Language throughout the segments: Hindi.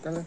चल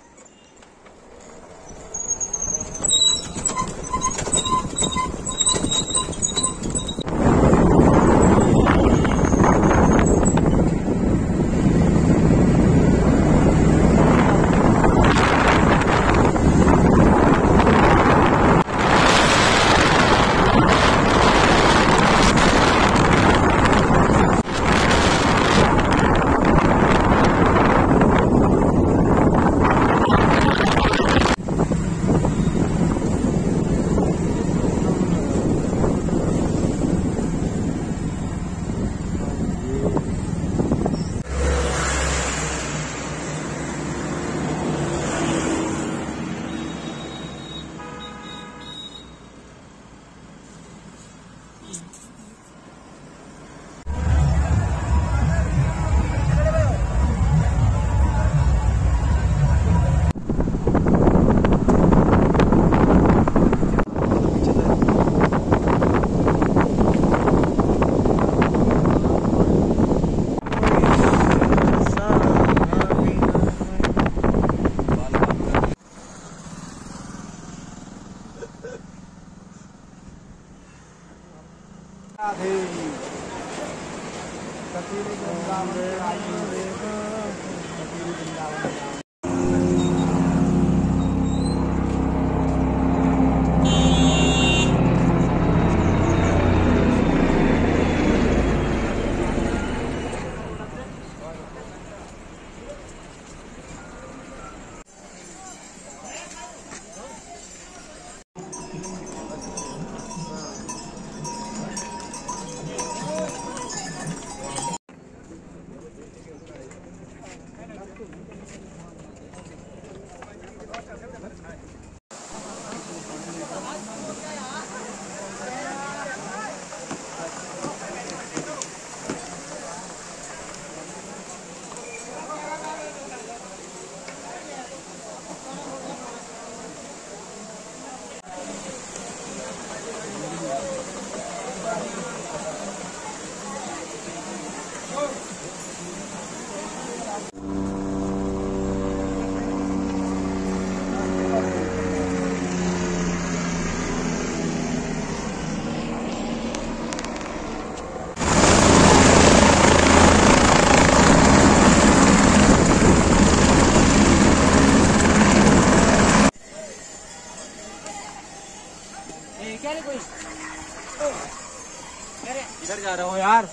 इधर जा रहा हूँ यार।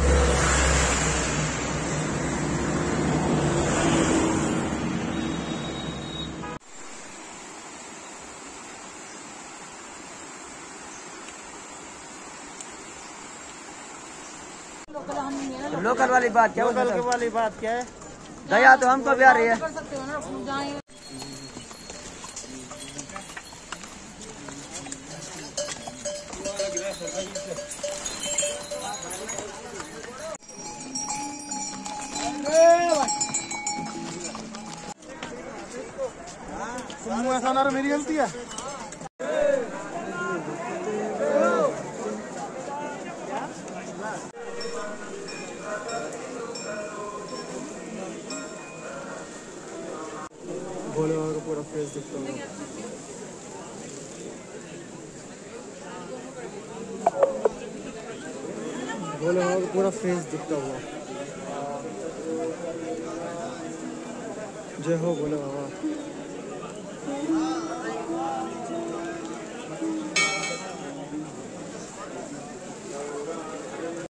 लोकल वाली बात क्या? लोकल वाली बात क्या है? दया तो हमको भी आ रही है। ऐसा ना मेरी गलती है। भोले बाबा का पूरा फेस दिखता है। भोले बाबा का पूरा फेस दिखता हुआ। जय हो भोले बाबा।